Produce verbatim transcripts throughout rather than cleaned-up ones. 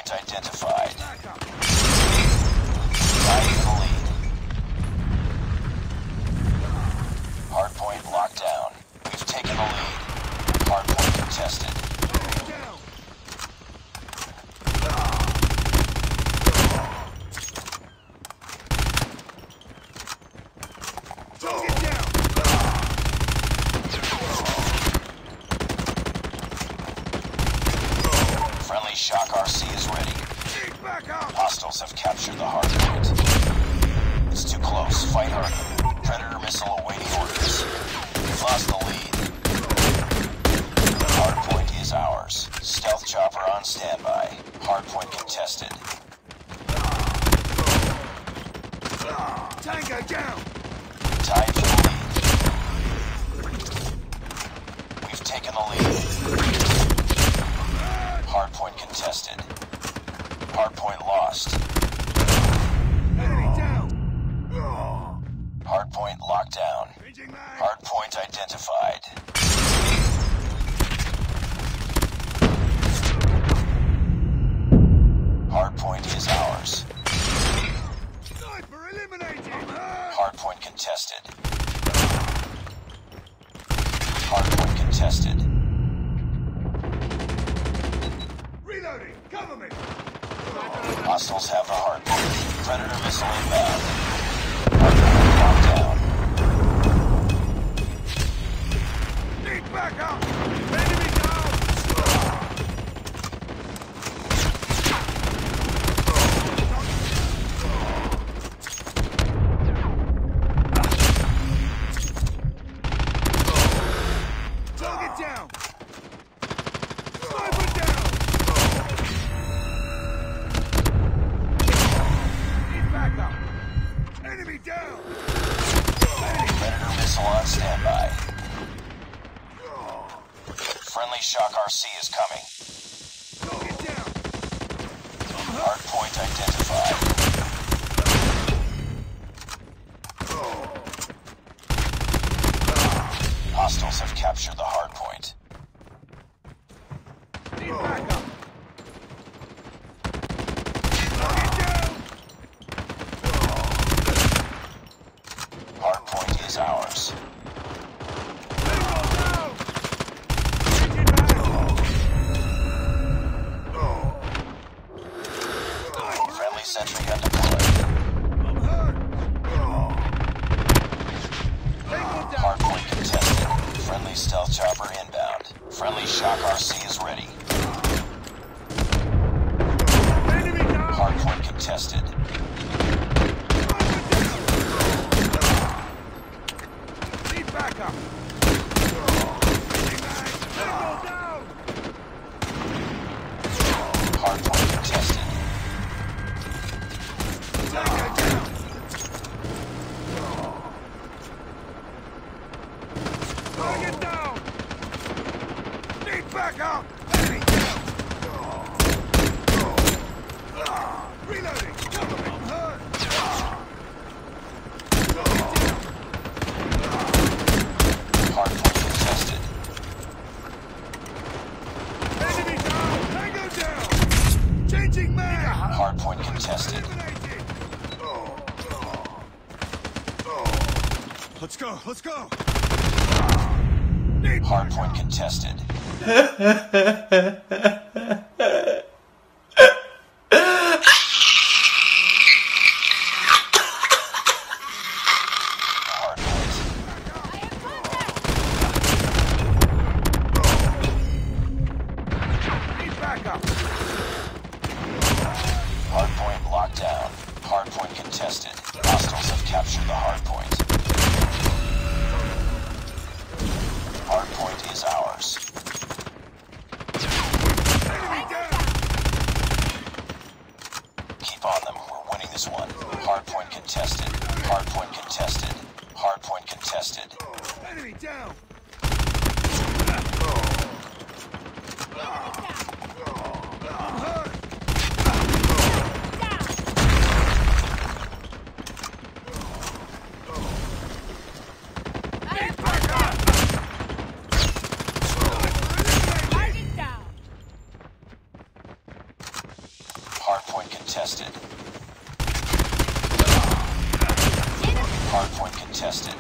Hardpoint identified. Tied in the lead. Hardpoint locked down. We've taken the lead. Hardpoint contested. Friendly Shock R C is ready. Hostiles have captured the hardpoint. It's too close. Fight harder. Predator missile awaiting orders. We've lost the lead. Hardpoint is ours. Stealth chopper on standby. Hardpoint contested. Tango down! Tied for the lead. We've taken the lead. Hardpoint contested. Hardpoint lost. Enemy down! Hardpoint locked down. Hardpoint identified. Hardpoint is ours. Sniper eliminated! Hardpoint contested. Hardpoint contested. Reloading! Cover me! Hostiles have the hardpoint. Predator missile inbound. Hardpoint locked down. Need backup! Enemy down! Target down! Sniper down! Need backup! Enemy down! Predator missile on standby. Friendly Shock R C is coming. Target down! Hardpoint identified. Hostiles have captured the hardpoint. Need backup! Target down! Hardpoint is ours. Tango down! Engine back! Friendly sentry gun deployed. I'm hurt! Tango down! Hardpoint contested. Friendly stealth chopper inbound. Friendly Shock R C is ready. Enemy down! Hardpoint contested. Need backup! Tango down! Hardpoint contested. Tango down! Target down! Need backup! Enemy down! Reloading! Cover me! I'm hurt! Target down! Hardpoint contested. Enemy down! Tango down! Changing mag! Hardpoint contested. Eliminated! Let's go! Let's go! Need Hardpoint contested. Need backup! Hardpoint locked down. Hardpoint contested. Hostiles have captured the hardpoint. Hardpoint is ours. Enemy down! Keep on them. We're winning this one. Hardpoint contested. Hardpoint contested. Hardpoint contested. Enemy down! I'm hurt! Need backup! Sniper eliminated! Hardpoint contested.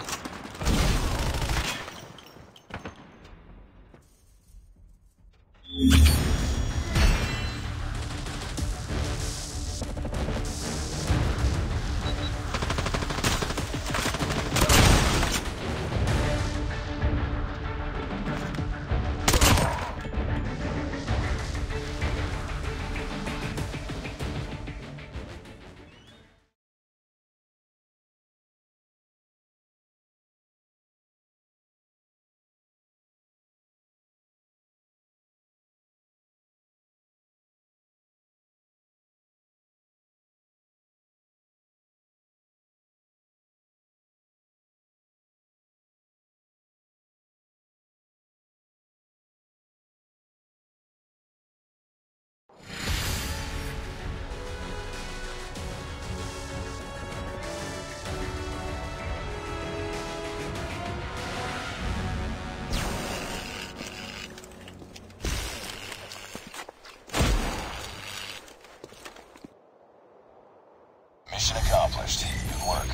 Mission accomplished. Good work.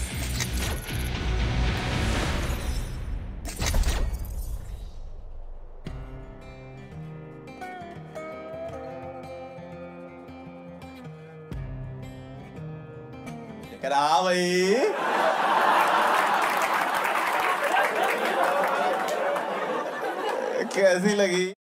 करा भाई कैसी लगी?